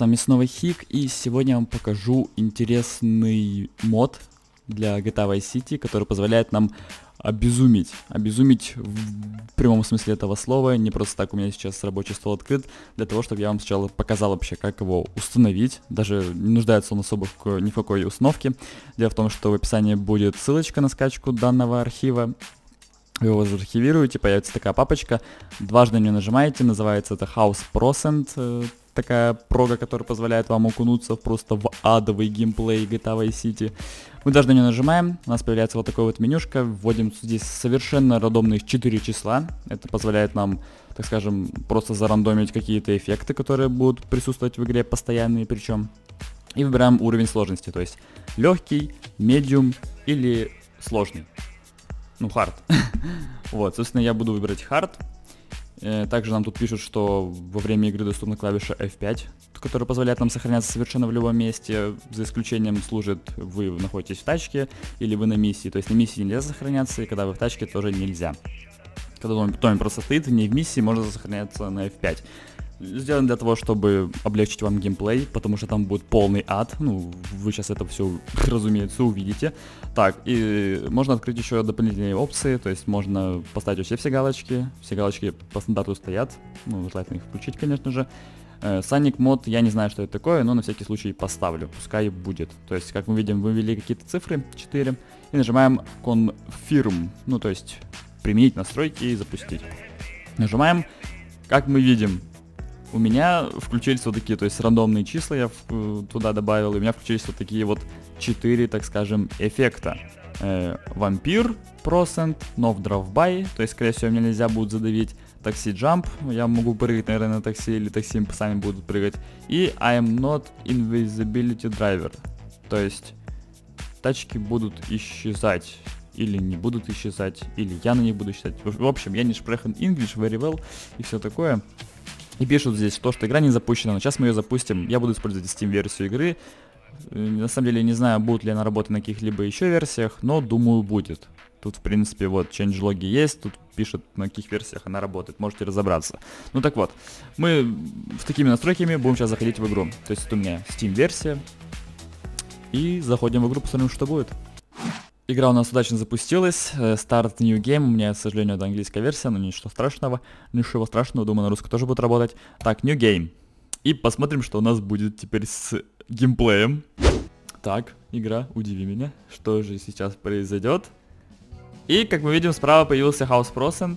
вами снова Хик, и сегодня я вам покажу интересный мод для GTA Vice City, который позволяет нам обезумить. Обезумить в прямом смысле этого слова. Не просто так у меня сейчас рабочий стол открыт, для того, чтобы я вам сначала показал вообще, как его установить. Даже не нуждается он особо ни в какой установке. Дело в том, что в описании будет ссылочка на скачку данного архива. Вы его заархивируете, появится такая папочка, дважды на нее нажимаете, называется это House Procent, такая прога, которая позволяет вам окунуться просто в адовый геймплей GTA Vice City. Мы даже на нее нажимаем, у нас появляется вот такое вот менюшка, вводим здесь совершенно рандомных 4 числа, это позволяет нам, так скажем, просто зарандомить какие-то эффекты, которые будут присутствовать в игре, постоянные причем. И выбираем уровень сложности, то есть легкий, медиум или сложный. Ну, хард. Вот, собственно, я буду выбирать хард. Также нам тут пишут, что во время игры доступна клавиша F5, которая позволяет нам сохраняться совершенно в любом месте. За исключением служит, вы находитесь в тачке или вы на миссии. То есть на миссии нельзя сохраняться, и когда вы в тачке, тоже нельзя. Когда Томми просто стоит, не в миссии, можно сохраняться на F5. Сделано для того, чтобы облегчить вам геймплей, потому что там будет полный ад. Ну, вы сейчас это все, разумеется, увидите. Так, и можно открыть еще дополнительные опции, то есть можно поставить вообще все галочки по стандарту стоят. Ну, желательно их включить, конечно же. Sonic мод, я не знаю, что это такое, но на всякий случай поставлю, пускай будет. То есть, как мы видим, вы ввели какие-то цифры, 4, и нажимаем Confirm, ну, то есть, применить настройки и запустить. Нажимаем, как мы видим, у меня включились вот такие, то есть рандомные числа я туда добавил, и у меня включились вот такие вот 4, так скажем, эффекта. Вампир, процент, нов drive-by, то есть, скорее всего, мне нельзя будет задавить. Такси jump, я могу прыгать, наверное, на такси, или такси сами будут прыгать. И I am not invisibility driver, то есть, тачки будут исчезать. Или не будут исчезать, или я на них буду исчезать. В общем, я не sprechen English very well, и все такое. И пишут здесь то, что игра не запущена, но сейчас мы ее запустим. Я буду использовать Steam-версию игры. На самом деле не знаю, будет ли она работать на каких-либо еще версиях, но думаю будет. Тут, в принципе, вот, changelog есть, тут пишет, на каких версиях она работает, можете разобраться. Ну так вот, мы с такими настройками будем сейчас заходить в игру. То есть это у меня Steam-версия. И заходим в игру, посмотрим, что будет. Игра у нас удачно запустилась. Start New Game. У меня, к сожалению, это английская версия, но ничего страшного. Ничего страшного, думаю, на русском тоже будет работать. Так, New Game. И посмотрим, что у нас будет теперь с геймплеем. Так, игра, удиви меня. Что же сейчас произойдет? И, как мы видим, справа появился House Procent.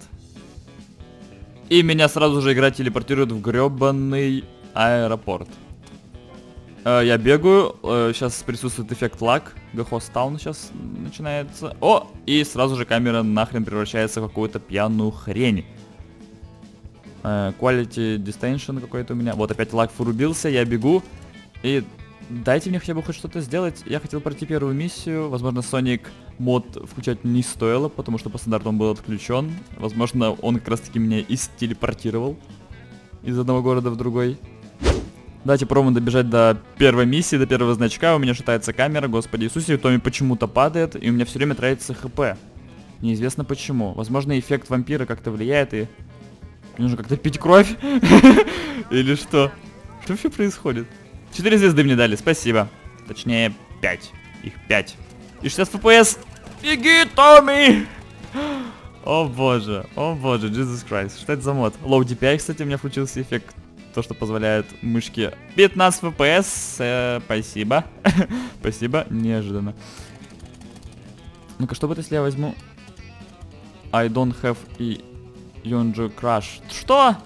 И меня сразу же игра телепортирует в гребаный аэропорт. Я бегаю, сейчас присутствует эффект лаг, Ghost Town сейчас начинается. О, и сразу же камера нахрен превращается в какую-то пьяную хрень. Quality Distinction какой-то у меня. Вот опять лаг врубился, я бегу. И дайте мне хотя бы хоть что-то сделать. Я хотел пройти первую миссию. Возможно, Sonic мод включать не стоило, потому что по стандарту он был отключен. Возможно, он как раз таки меня и телепортировал из одного города в другой. Давайте пробуем добежать до первой миссии, до первого значка. У меня шатается камера, господи Иисусе, Томми почему-то падает, и у меня все время тратится хп. Неизвестно почему. Возможно, эффект вампира как-то влияет, и нужно как-то пить кровь. Или что? Что вообще происходит? 4 звезды мне дали, спасибо. Точнее, 5. Их 5. И 60 FPS. Беги, Томми! О боже, Jesus Christ. Что это за мод? Low DPI, кстати, у меня включился эффект. То, что позволяет мышке 15 FPS. Спасибо. Спасибо, неожиданно. Ну-ка, что будет, если я возьму I don't have и Yonju Crash? Что?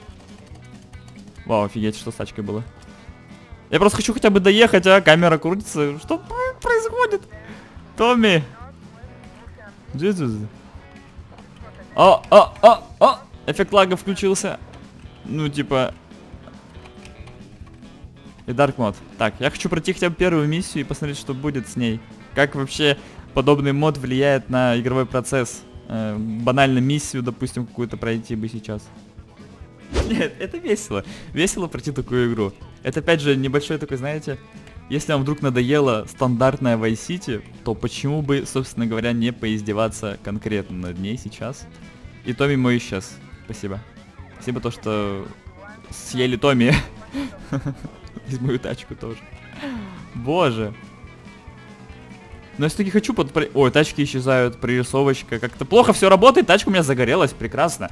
Вау, офигеть, что с тачкой было. Я просто хочу хотя бы доехать, а камера крутится. Что происходит? Томми. Jesus. О! Эффект лага включился. Ну, типа... И Dark Mode. Так, я хочу пройти хотя бы первую миссию и посмотреть, что будет с ней. Как вообще подобный мод влияет на игровой процесс. Банально миссию, допустим, какую-то пройти бы сейчас. Нет, это весело. Весело пройти такую игру. Это опять же небольшой такой, знаете, если вам вдруг надоела стандартная Vice City, то почему бы, собственно говоря, не поиздеваться конкретно над ней сейчас. И Томми мой исчез. Спасибо. Спасибо то, что съели Томми. И мою тачку тоже. Боже. Но я все-таки хочу Ой, тачки исчезают, прорисовочка. Как-то плохо все работает, тачка у меня загорелась, прекрасно.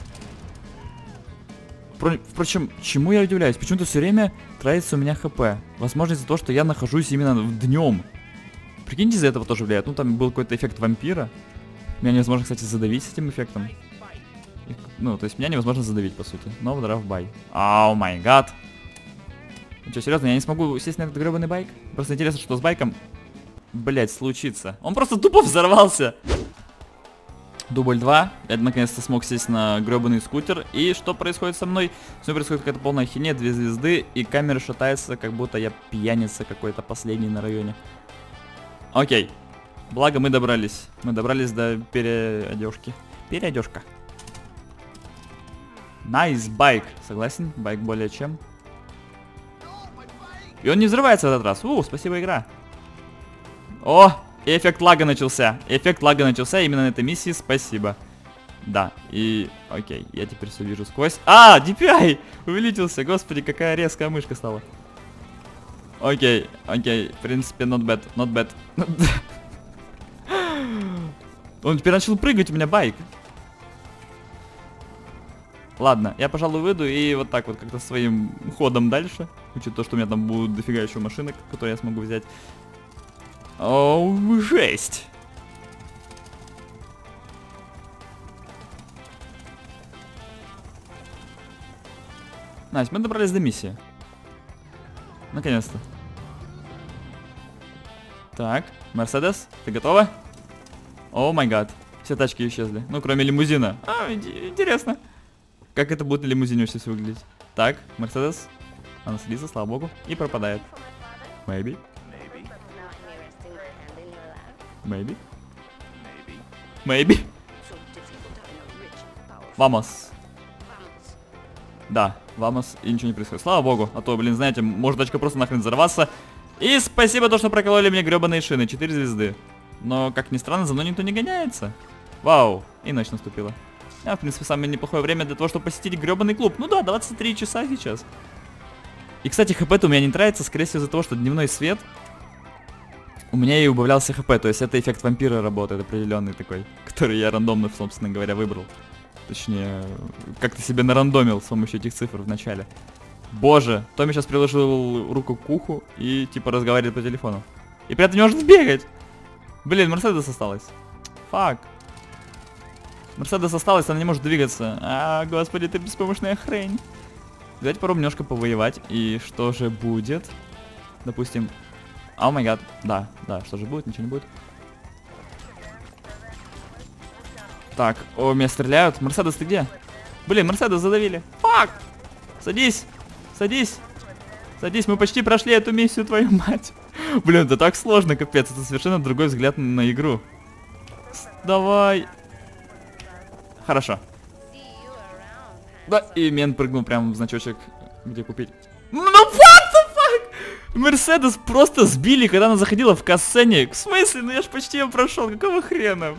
Впрочем, чему я удивляюсь? Почему-то все время тратится у меня хп. Возможно, из-за того, что я нахожусь именно днем. Прикиньте, из-за этого тоже влияет. Ну, там был какой-то эффект вампира. Меня невозможно, кстати, задавить с этим эффектом. Ну, то есть меня невозможно задавить, по сути. Но в драфт-бай. Ау май гад. Ну что, серьезно, я не смогу сесть на этот гребаный байк? Просто интересно, что с байком, блять, случится. Он просто тупо взорвался. Дубль 2. Я наконец-то смог сесть на гребаный скутер. И что происходит со мной? Со мной происходит какая-то полная херня, 2 звезды. И камера шатается, как будто я пьяница какой-то последний на районе. Окей. Благо мы добрались. Мы добрались до переодежки. Переодежка. Nice байк. Согласен? Байк более чем. И он не взрывается в этот раз. Спасибо, игра. О, эффект лага начался. Эффект лага начался именно на этой миссии. Спасибо. Да, и... Окей, я теперь все вижу сквозь. DPI! Увеличился. Господи, какая резкая мышка стала. Окей. В принципе, not bad. Not bad. Он теперь начал прыгать, у меня байк. Ладно, я, пожалуй, выйду и вот так вот как-то своим ходом дальше. Учитывая то, что у меня там будут дофига еще машинок, которые я смогу взять. О, жесть! Настя, мы добрались до миссии. Наконец-то. Так, Мерседес, ты готова? О май гад. Все тачки исчезли. Ну, кроме лимузина. Интересно. Как это будет на лимузине сейчас выглядеть? Так, Мерседес. Она садится, слава богу, и пропадает. Maybe. Vamos. Да, vamos, и ничего не происходит. Слава богу, а то, блин, знаете, может тачка просто нахрен взорваться. И спасибо то, что прокололи мне гребаные шины, 4 звезды. Но, как ни странно, за мной никто не гоняется. Вау, и ночь наступила. В принципе, самое неплохое время для того, чтобы посетить гребаный клуб. Ну да, 23 часа сейчас. И, кстати, хп-то у меня не тратится, скорее всего, из-за того, что дневной свет у меня и убавлялся хп. То есть это эффект вампира работает определенный такой, который я рандомно, собственно говоря, выбрал. Точнее, как-то себе нарандомил с помощью этих цифр в начале. Боже, Томми сейчас приложил руку к уху и типа разговаривает по телефону. И при этом не может сбегать. Блин, Мерседес осталась. Фак. Мерседес осталась, она не может двигаться. Господи, ты беспомощная хрень. Давайте попробуем немножко повоевать. И что же будет? Допустим... О май гад. Да, что же будет? Ничего не будет. Так, меня стреляют. Мерседес, ты где? Блин, Мерседес задавили. Фак! Садись! Садись, мы почти прошли эту миссию, твою мать. Блин, это так сложно, капец. Это совершенно другой взгляд на игру. Давай. Хорошо. Да, и мен прыгнул прямо в значочек, где купить. Ну, what the fuck? Мерседес просто сбили, когда она заходила в кассене. В смысле? Ну я ж почти ее прошел. Какого хрена?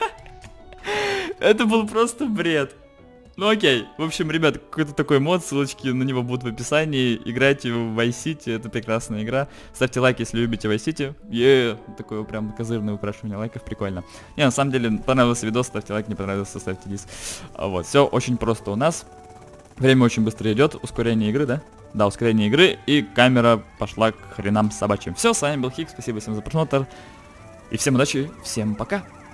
Это был просто бред. Ну окей. В общем, ребят, какой-то такой мод, ссылочки на него будут в описании. Играйте в Vice City, это прекрасная игра. Ставьте лайк, если любите Vice City. Такое прям козырное упрашивание лайков, прикольно. Не, на самом деле, понравился видос, ставьте лайк, не понравился, ставьте дис. Вот, все очень просто у нас. Время очень быстро идет, ускорение игры, да? Да, ускорение игры, и камера пошла к хренам собачьим. Все, с вами был Хик, спасибо всем за просмотр. И всем удачи, всем пока.